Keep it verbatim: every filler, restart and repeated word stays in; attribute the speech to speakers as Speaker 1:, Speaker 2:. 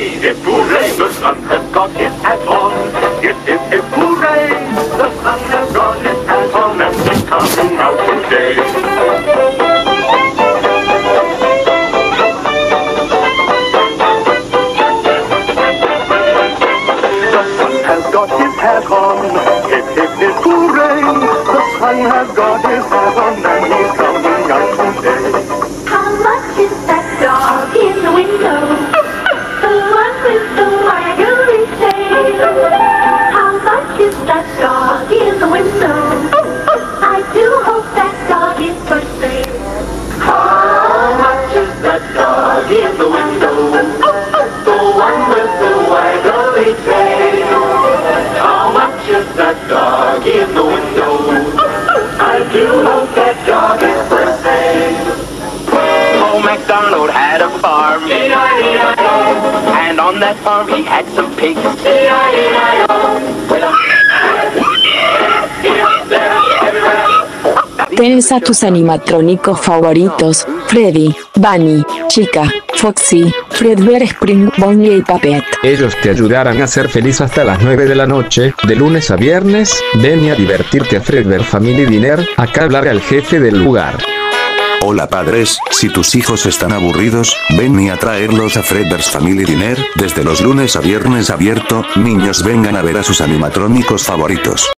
Speaker 1: hooray, hip hooray, the sun has got his hat on. Hip hip hip hooray, the sun has got his hat on and he's coming out today. The sun has got his hat on. Hip hip hip hooray, the sun has got his hat on and he's coming out today.
Speaker 2: How much is that dog in the window? The one with the wiry tail. How much is that dog in the window? I do hope that dog is for sale.
Speaker 1: How much is that dog in the window? The one with the wiggly tail. How much is that dog in the window? I do hope that dog is for sale. Old MacDonald had a farm, E I E I O, and on that farm he had some pigs, E I E I O.
Speaker 3: Tenés a tus animatrónicos favoritos, Freddy, Bunny, Chica, Foxy, Fredbear Spring Bonnie y Puppet.
Speaker 4: Ellos te ayudarán a ser feliz hasta las nueve de la noche, de lunes a viernes. Ven y a divertirte a Fredbear Family Dinner. Acá hablaré al jefe del lugar.
Speaker 5: Hola padres, si tus hijos están aburridos, ven y a traerlos a Fredbear's Family Dinner, desde los lunes a viernes abierto. Niños, vengan a ver a sus animatrónicos favoritos.